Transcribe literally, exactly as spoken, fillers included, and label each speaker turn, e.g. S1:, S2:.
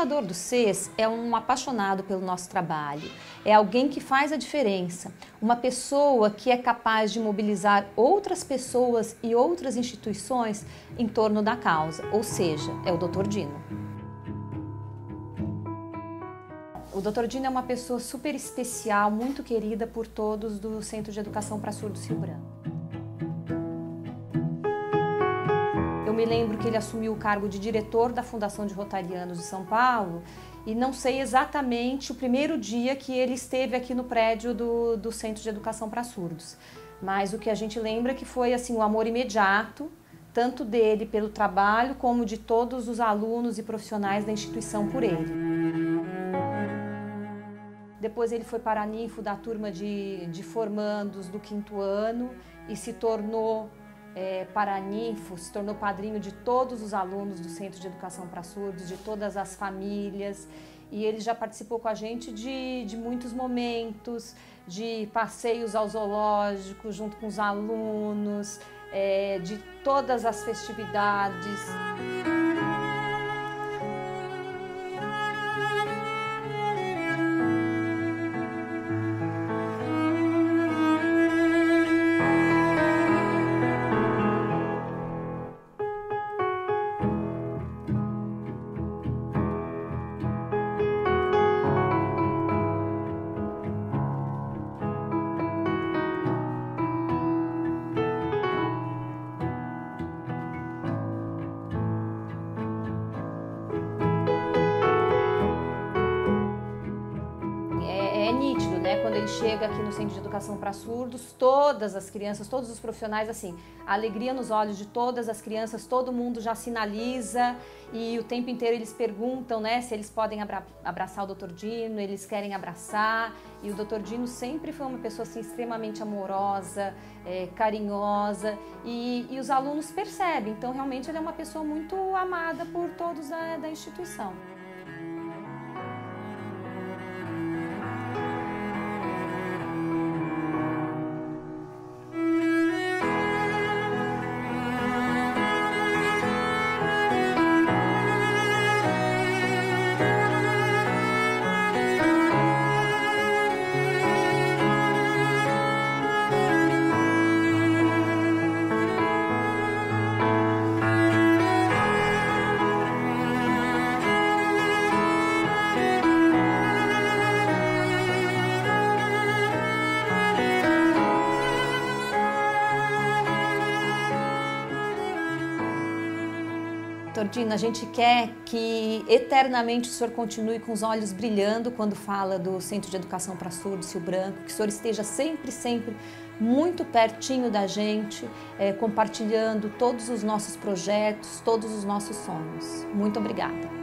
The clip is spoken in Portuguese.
S1: coordenador do C E S é um apaixonado pelo nosso trabalho, é alguém que faz a diferença, uma pessoa que é capaz de mobilizar outras pessoas e outras instituições em torno da causa, ou seja, é o doutor Dino. O doutor Dino é uma pessoa super especial, muito querida por todos do Centro de Educação para Surdos Rio Branco. Eu me lembro que ele assumiu o cargo de diretor da Fundação de Rotarianos de São Paulo e não sei exatamente o primeiro dia que ele esteve aqui no prédio do, do Centro de Educação para Surdos. Mas o que a gente lembra que foi assim, o amor imediato, tanto dele pelo trabalho como de todos os alunos e profissionais da instituição por ele. Depois ele foi paraninfo da turma de, de formandos do quinto ano e se tornou É, paraninfo, se tornou padrinho de todos os alunos do Centro de Educação para Surdos, de todas as famílias, e ele já participou com a gente de, de muitos momentos, de passeios ao zoológico junto com os alunos, é, de todas as festividades. É nítido, né? Quando ele chega aqui no Centro de Educação para Surdos, todas as crianças, todos os profissionais, assim, a alegria nos olhos de todas as crianças, todo mundo já sinaliza e o tempo inteiro eles perguntam, né, se eles podem abra abraçar o doutor Dino, eles querem abraçar, e o doutor Dino sempre foi uma pessoa assim, extremamente amorosa, é, carinhosa, e, e os alunos percebem, então realmente ele é uma pessoa muito amada por todos da, da instituição. doutor Dino, a gente quer que eternamente o senhor continue com os olhos brilhando quando fala do Centro de Educação para Surdos Rio Branco, que o senhor esteja sempre, sempre muito pertinho da gente, é, compartilhando todos os nossos projetos, todos os nossos sonhos. Muito obrigada.